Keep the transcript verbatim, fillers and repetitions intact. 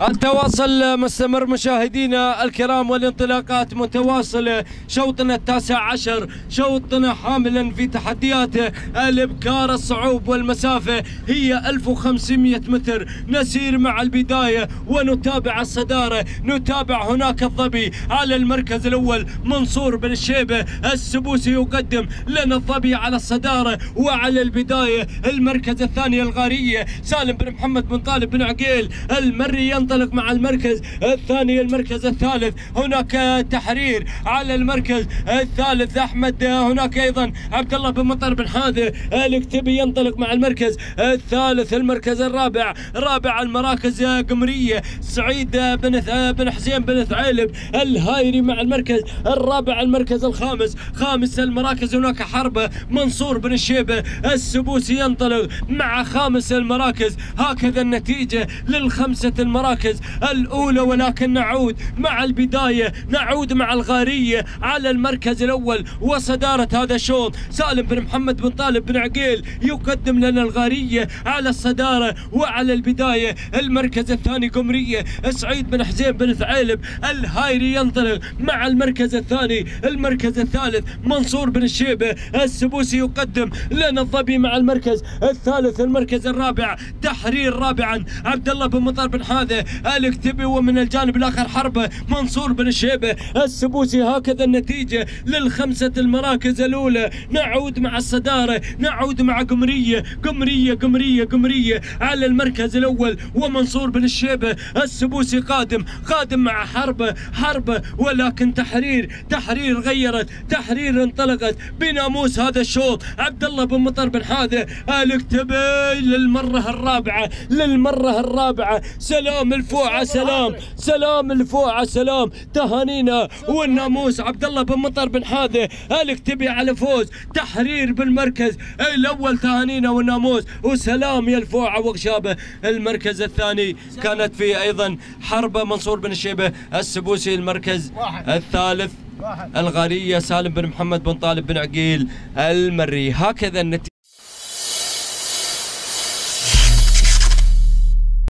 التواصل مستمر مشاهدينا الكرام، والانطلاقات متواصلة. شوطنا التاسع عشر، شوطنا حاملا في تحدياته الابكار، الصعوب والمسافة هي ألف وخمسمئة متر. نسير مع البداية ونتابع الصدارة، نتابع هناك الظبي على المركز الأول منصور بن الشيبة السبوسي يقدم لنا الظبي على الصدارة، وعلى البداية المركز الثاني الغارية سالم بن محمد بن طالب بن عقيل المري ينطلق مع المركز الثاني. المركز الثالث هناك تحرير على المركز الثالث احمد، هناك ايضا عبد الله بن مطر بن حاذر الاكتبي ينطلق مع المركز الثالث. المركز الرابع رابع المراكز قمريه سعيد بن بن حسين بن ثعيلب الهايري مع المركز الرابع. المركز الخامس خامس المراكز هناك حربه منصور بن الشيبه السبوسي ينطلق مع خامس المراكز. هكذا النتيجه للخمسه المراكز الاولى، ولكن نعود مع البدايه، نعود مع الغاريه على المركز الاول وصداره هذا الشوط. سالم بن محمد بن طالب بن عقيل يقدم لنا الغاريه على الصداره، وعلى البدايه المركز الثاني قمريه سعيد بن حسين بن ثعيلب الهايري ينطلق مع المركز الثاني. المركز الثالث منصور بن الشيبه السبوسي يقدم لنا الظبي مع المركز الثالث. المركز الرابع تحرير رابعا عبد الله بن مطر بن حاذر الاكتبي، ومن الجانب الاخر حربه منصور بن الشيبه السبوسي. هكذا النتيجه للخمسه المراكز الاولى. نعود مع الصداره، نعود مع قمريه قمريه قمريه قمريه على المركز الاول، ومنصور بن الشيبه السبوسي قادم قادم مع حربه حربه ولكن تحرير تحرير غيرت، تحرير انطلقت بناموس هذا الشوط. عبد الله بن مطر بن حاذر الاكتبي للمره الرابعه للمره الرابعه. سلام الفوعه، سلام سلام الفوعه، سلام تهانينا والناموس. عبد الله بن مطر بن حاذر الاكتبي على فوز تحرير بالمركز الاول، تهانينا والناموس وسلام يا الفوعه وغشابه. المركز الثاني كانت فيه ايضا حربه منصور بن الشيبه السبوسي. المركز الثالث الغاريه سالم بن محمد بن طالب بن عقيل المري. هكذا النتيجه.